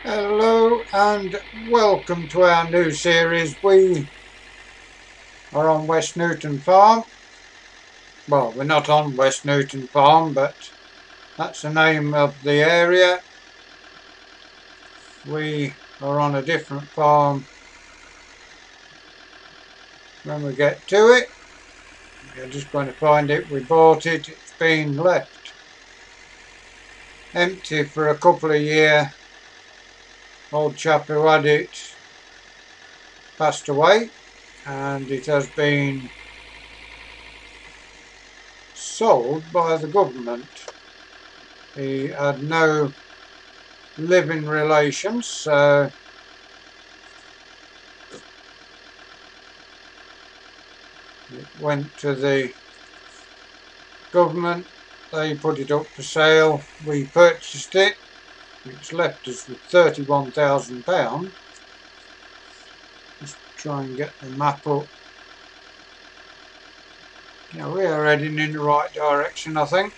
Hello and welcome to our new series. We are on West Newton Farm. Well, we're not on West Newton Farm, but that's the name of the area. We are on a different farm when we get to it. You're just going to find it. We bought it. It's been left empty for a couple of years. Old chap who had it passed away and it has been sold by the government. He had no living relations, so it went to the government. They put it up for sale. We purchased it, which left us with £31,000. Just try and get the map up. Yeah, we are heading in the right direction, I think.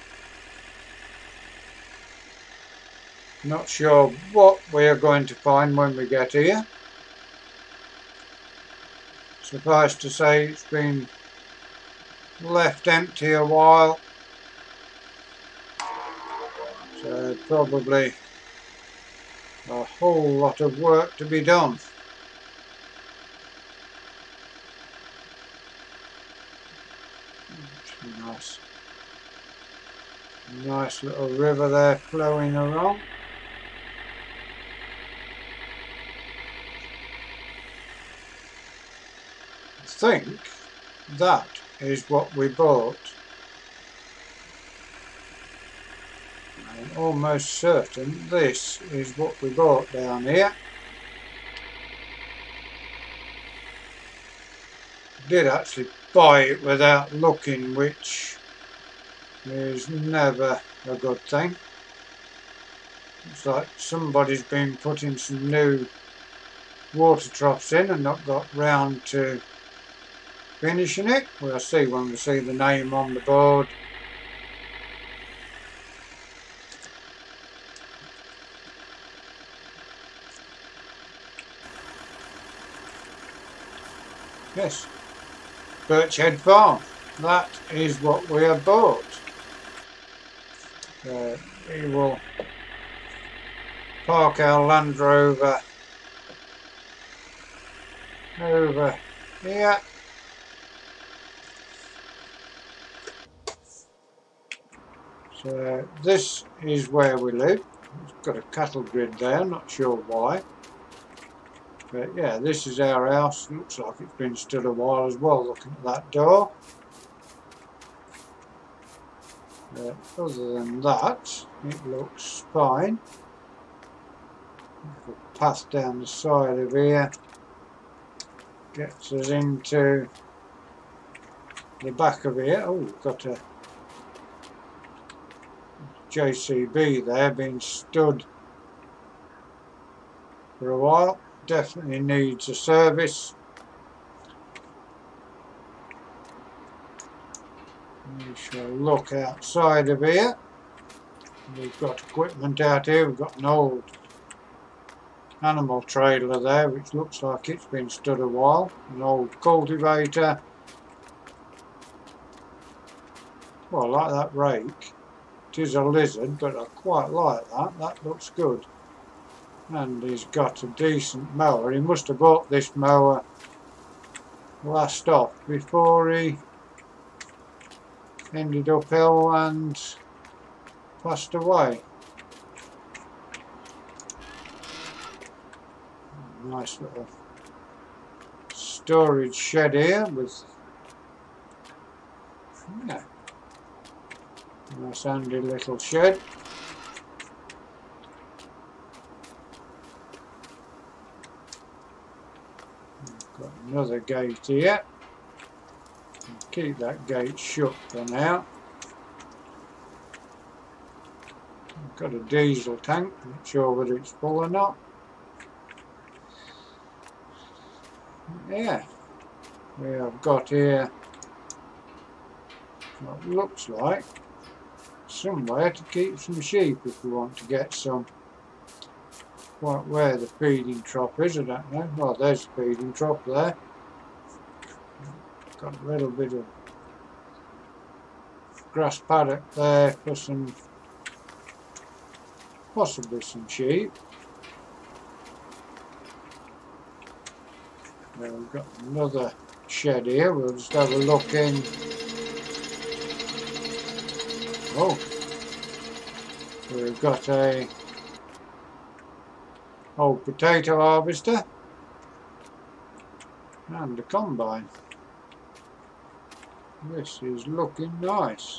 Not sure what we are going to find when we get here. Suffice to say, it's been left empty a while, so probably a whole lot of work to be done. Nice little river there flowing along. I think that is what we bought. I'm almost certain this is what we bought down here. Did actually buy it without looking, which is never a good thing. It's like somebody's been putting some new water troughs in and not got round to finishing it. We'll see when we see the name on the board. Yes, Birchhead Farm. That is what we have bought. We will park our Land Rover over here. So this is where we live. It's got a cattle grid there, not sure why. But yeah, this is our house. Looks like it's been stood a while as well, looking at that door. Other than that, it looks fine. The path down the side of here gets us into the back of here. Oh, we've got a JCB there being stood for a while. Definitely needs a service. We shall look outside of here. We've got equipment out here. We've got an old animal trailer there which looks like it's been stood a while. An old cultivator. Well, I like that rake. It is a lizard, but I quite like that. That looks good. And he's got a decent mower. He must have bought this mower last off before he ended up ill and passed away. Nice little storage shed here with nice handy little shed. Got another gate here. Keep that gate shut for now. I've got a diesel tank, not sure whether it's full or not. Yeah, we have got here what looks like somewhere to keep some sheep if we want to get some quite where the feeding trough is, I don't know. Well, there's the feeding trough there. Got a little bit of grass paddock there for some, possibly some sheep. Now we've got another shed here. We'll just have a look in. Oh, we've got a old potato harvester and a combine. This is looking nice.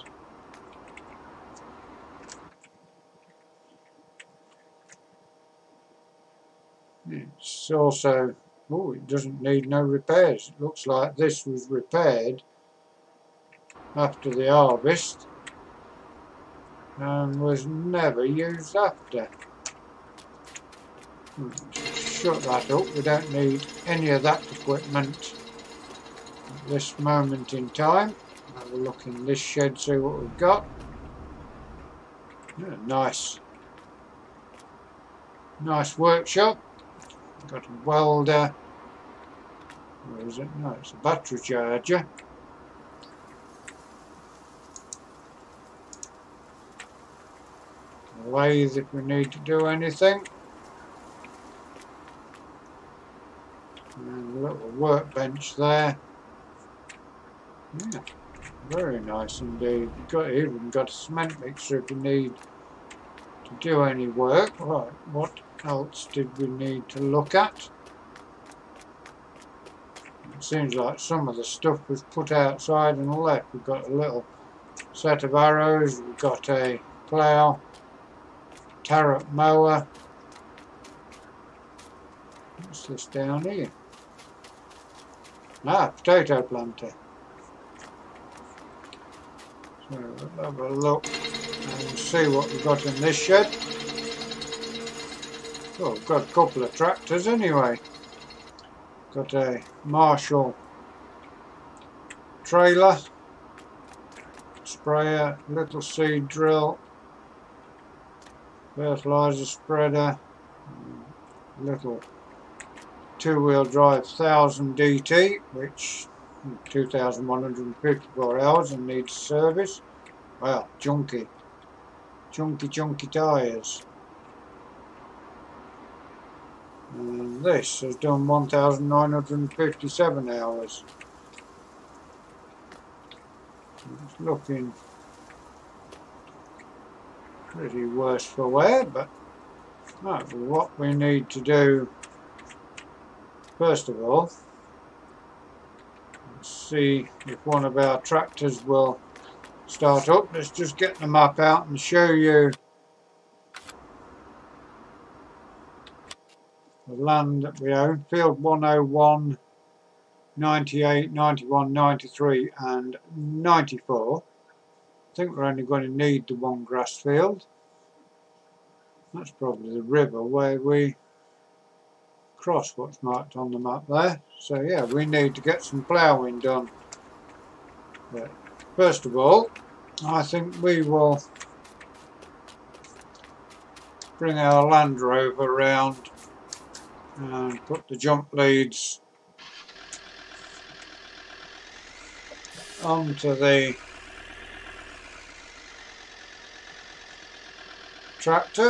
It's also, oh, it doesn't need no repairs. It looks like this was repaired after the harvest and was never used after. Shut that up. We don't need any of that equipment at this moment in time. Have a look in this shed, see what we've got. Yeah, nice workshop. Got a welder. Where is it? No, it's a battery charger. A lathe if we need to do anything. And a little workbench there. Yeah, very nice indeed. Even got a cement mixer if you need to do any work. Right, what else did we need to look at? It seems like some of the stuff was put outside and left. We've got a little set of arrows, we've got a plough, carrot mower. What's this down here? Ah, potato planter. So we'll have a look and see what we've got in this shed. Well, we've got a couple of tractors anyway. Got a Marshall trailer, sprayer, little seed drill, fertilizer spreader, little two-wheel drive 1000 DT, which 2,154 hours and needs service. Well, chunky tyres. And this has done 1,957 hours. It's looking pretty worse for wear, but right, what we need to do first of all, let's see if one of our tractors will start up. Let's just get the map out and show you the land that we own. Field 101, 98, 91, 93 and 94. I think we're only going to need the one grass field. That's probably the river where we cross what's marked on the map there. So yeah, we need to get some ploughing done. But first of all, I think we will bring our Land Rover round and put the jump leads onto the tractor.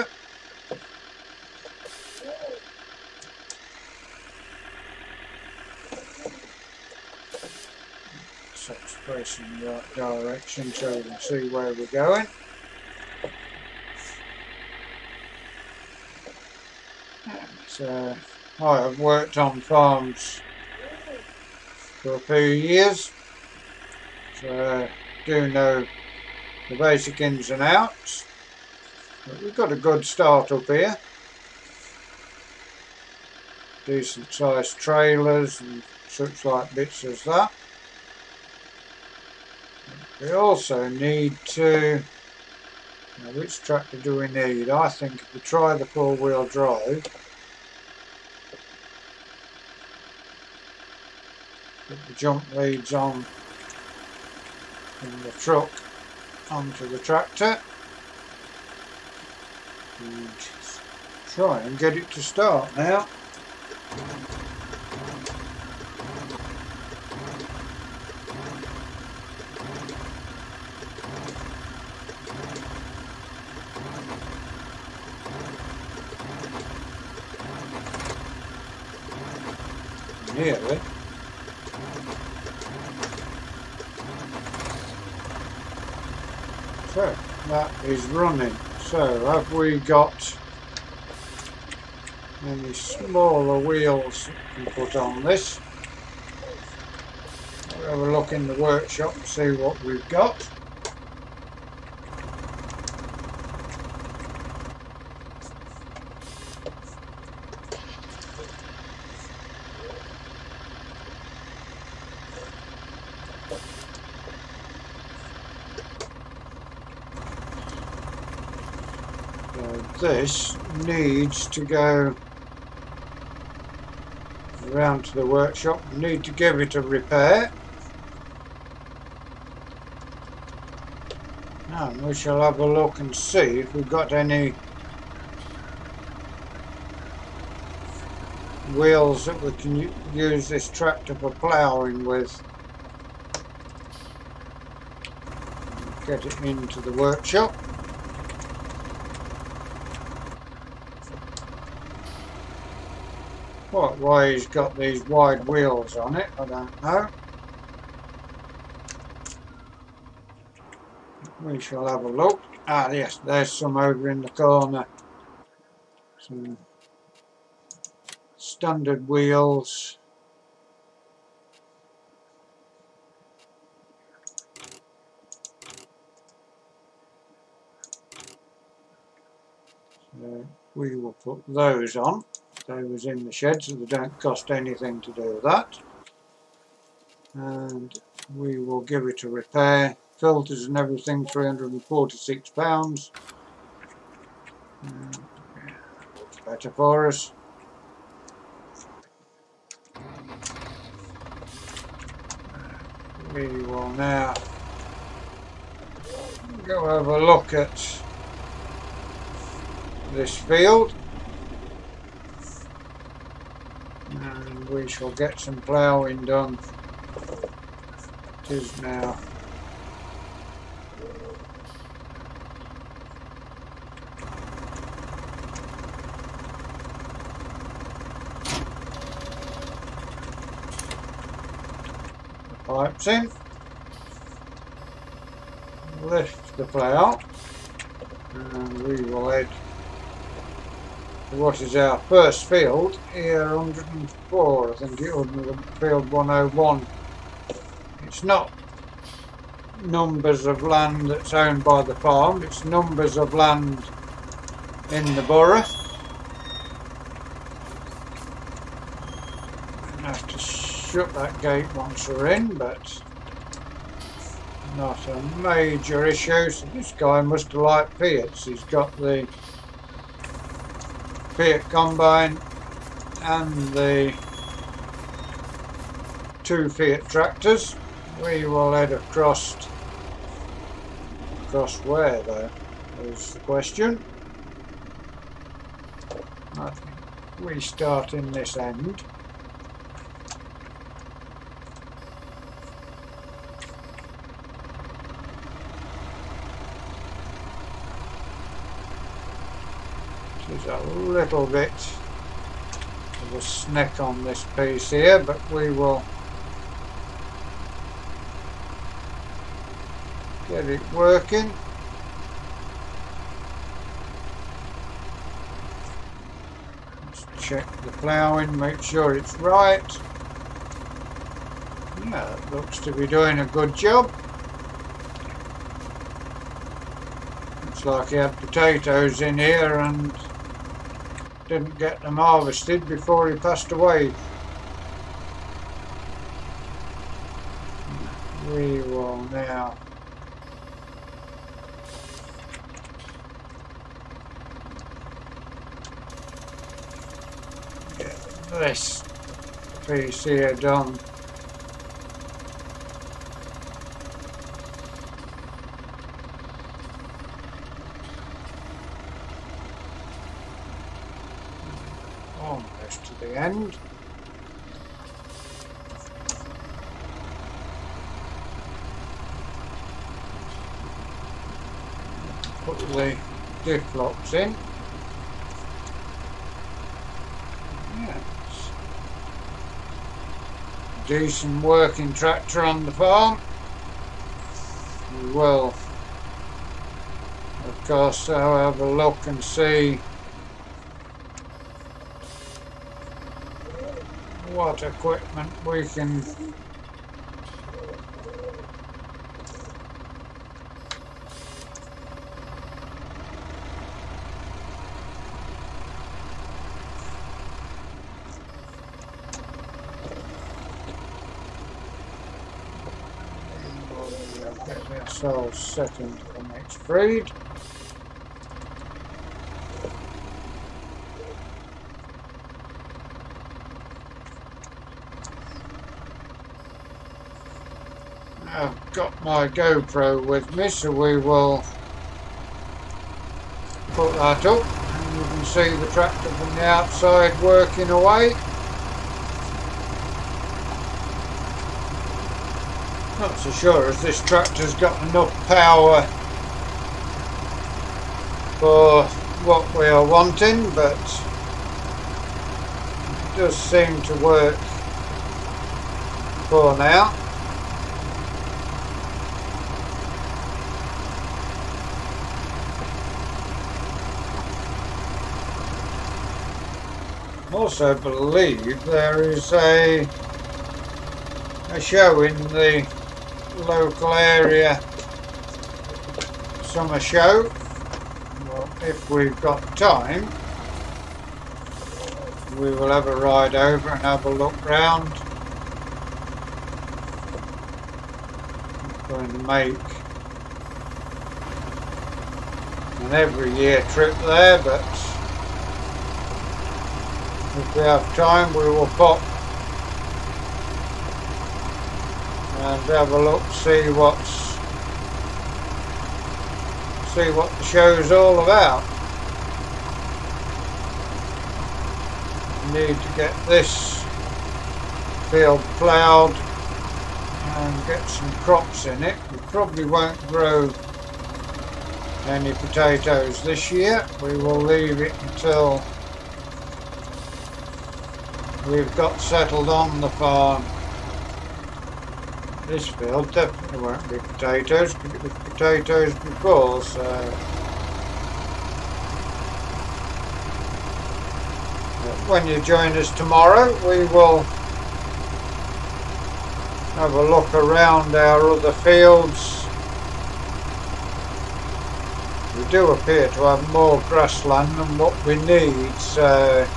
So it's facing the right direction so we can see where we're going. So I have worked on farms for a few years, so I do know the basic ins and outs. But we've got a good start up here. Decent sized trailers and such like bits as that. We also need to, now which tractor do we need? I think if we try the 4-wheel drive, put the jump leads on from the truck onto the tractor and try and get it to start now. Nearly. So that is running. So have we got any smaller wheels that we can put on this? We'll have a look in the workshop and see what we've got. This needs to go around to the workshop. We need to give it a repair. And we shall have a look and see if we've got any wheels that we can use this tractor for ploughing with. Get it into the workshop. Why he's got these wide wheels on it, I don't know. We shall have a look. Ah yes, there's some over in the corner. Some standard wheels. So we will put those on. Those in the shed, so they don't cost anything to do that. And we will give it a repair. Filters and everything, £346. Looks better for us. We will now go have a look at this field. And we shall get some ploughing done. It is now the pipes in. Lift the plough and we will head to what is our first field here, 104, I think it was, field 101. It's not numbers of land that's owned by the farm, it's numbers of land in the borough. I have to shut that gate once we're in, but not a major issue. So this guy must have liked Fiats. He's got the Fiat combine and the 2 Fiat tractors. We will head across where though is the question. I think we start in this end. There's a little bit of a snack on this piece here, but we will get it working. Let's check the ploughing, make sure it's right. Yeah, it looks to be doing a good job. Looks like he had potatoes in here and didn't get them harvested before he passed away. We will now get this piece here done. almost to the end. Put the diff locks in. Yes. Decent working tractor on the farm. We will, of course, have a look and see what equipment we can get ourselves set into the next breed. I've got my GoPro with me, so we will put that up and you can see the tractor from the outside working away. Not so sure as this tractor's got enough power for what we are wanting, but it does seem to work for now. I also believe there is a show in the local area, summer show. Well, if we've got time, we will have a ride over and have a look round. I'm going to make an every year trip there, but if we have time we will pop and have a look, see what the show's all about. We need to get this field ploughed and get some crops in it. We probably won't grow any potatoes this year. We will leave it until we've got settled on the farm. This field definitely won't be potatoes, because it was potatoes before, so when you join us tomorrow we will have a look around our other fields. We do appear to have more grassland than what we need, so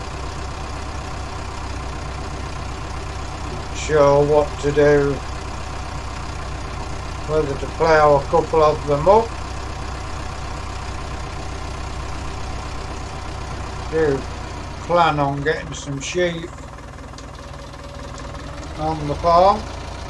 not sure what to do. Whether to plough a couple of them up. Do plan on getting some sheep on the farm.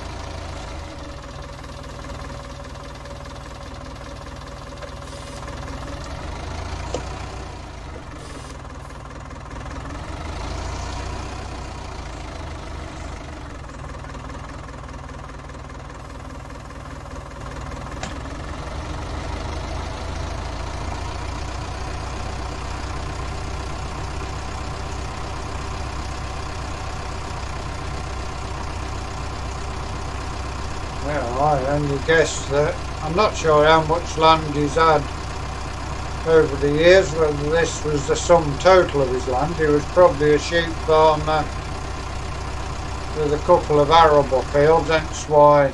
Well, I only guess that I'm not sure how much land he's had over the years, whether this was the sum total of his land. He was probably a sheep farmer with a couple of arable fields, that's why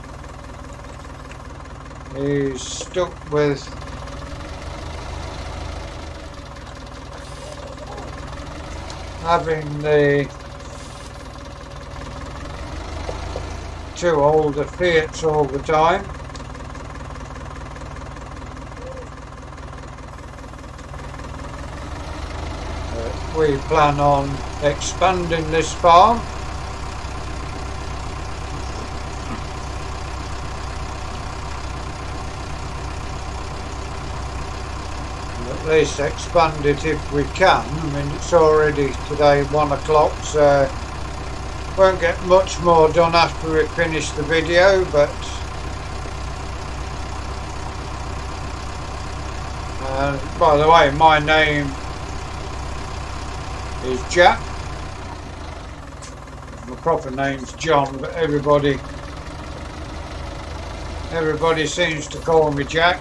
he's stuck with having the two older Fiats all the time. We plan on expanding this farm. at least expand it if we can. I mean, it's already today 1 o'clock, so won't get much more done after we finish the video, but by the way, my name is Jack. My proper name's John, but everybody seems to call me Jack.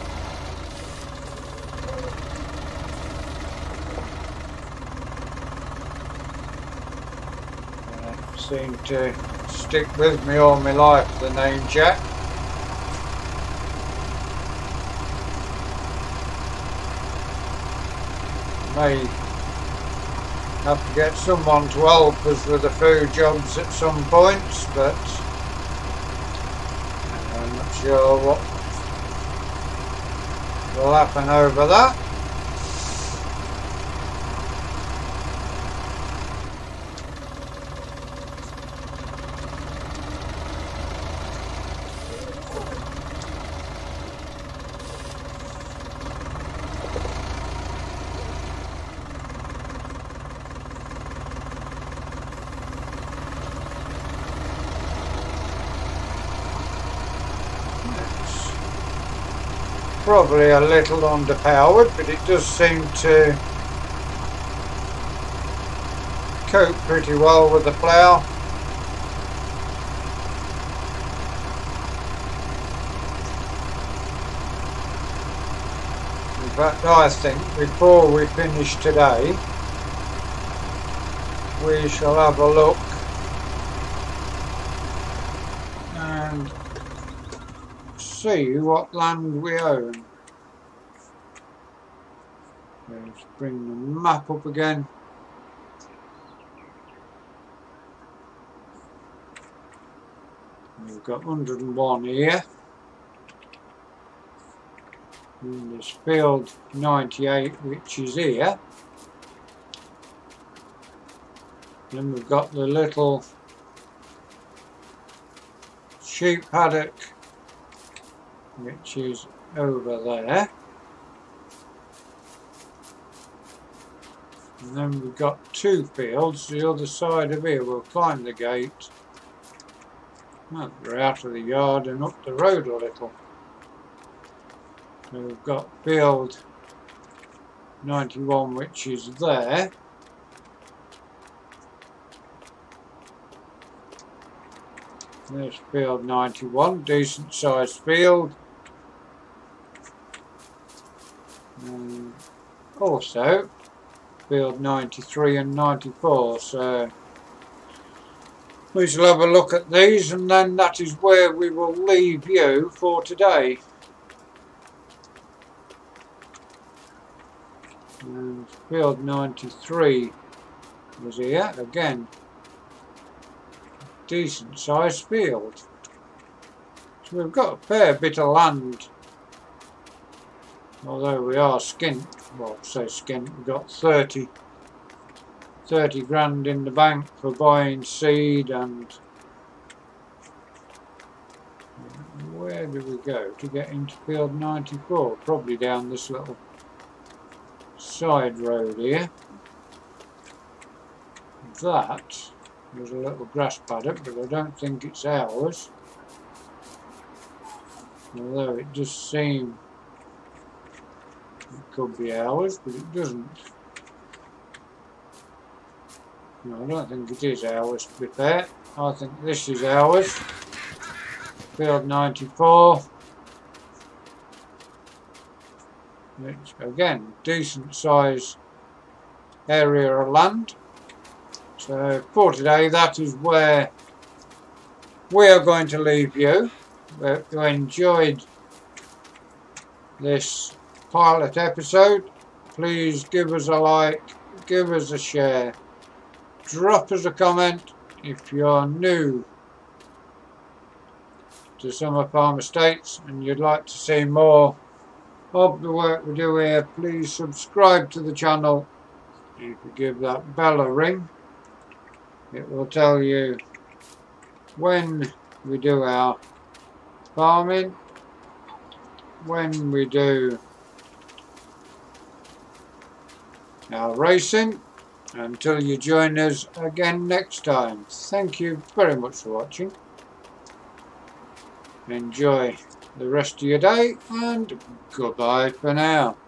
Seem to stick with me all my life, the name Jack. May have to get someone to help us with the food jobs at some points, but I'm not sure what will happen over that. Probably a little underpowered, but it does seem to cope pretty well with the plough. In fact, I think before we finish today, we shall have a look and see what land we own. Let's bring the map up again. We've got 101 here. And there's field 98, which is here. Then we've got the little sheep paddock, which is over there. And then we've got 2 fields the other side of here. We'll climb the gate. Well, we're out of the yard and up the road a little. So we've got field 91, which is there. There's field 91, decent sized field. And also field 93 and 94, so we shall have a look at these, and then that is where we will leave you for today. And field 93 was here again, decent sized field. So we've got a fair bit of land, although we are skint. Well, say skint, we've got 30 grand in the bank for buying seed. And where do we go to get into field 94? Probably down this little side road here. That was a little grass paddock, but I don't think it's ours, although it does seem it could be ours, but it doesn't. No, I don't think it is ours, to be fair. I think this is ours. Field 94. Which, again, decent size area of land. So for today, that is where we are going to leave you. If you enjoyed this pilot episode, please give us a like, give us a share, drop us a comment. If you're new to Summer Farm Estates and you'd like to see more of the work we do here, please subscribe to the channel. If you give that bell a ring, it will tell you when we do our farming, when we do racing. Until you join us again next time, thank you very much for watching. Enjoy the rest of your day and goodbye for now.